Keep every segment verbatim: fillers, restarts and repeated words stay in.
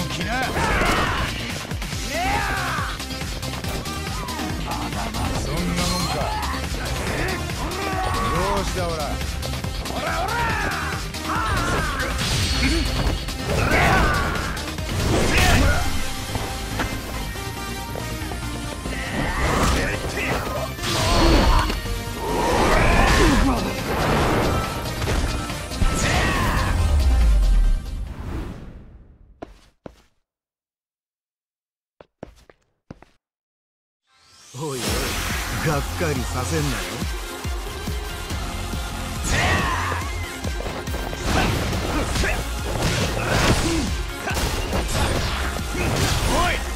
来な。そんなもんか。どうしたオラ。オラオラ。 おいおい、がっかりさせんなよ。 おい。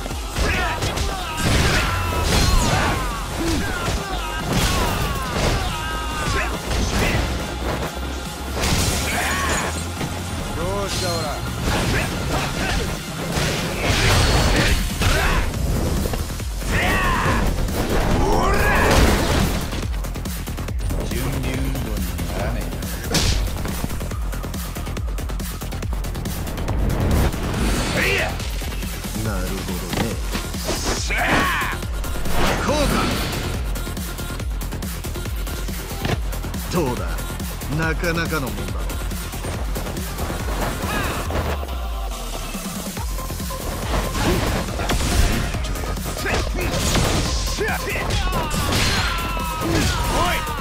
どうしたオラ。 なるほどね。こうか。どうだ、なかなかのもんだろ。 おい。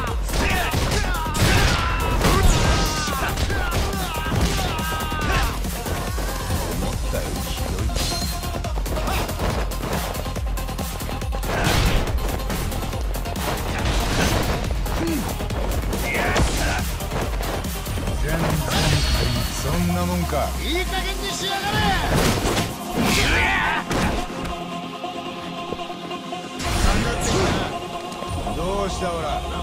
思ったよりひどい。全然そんなもんか。 いい加減にしやがれ。 どうしたオラ。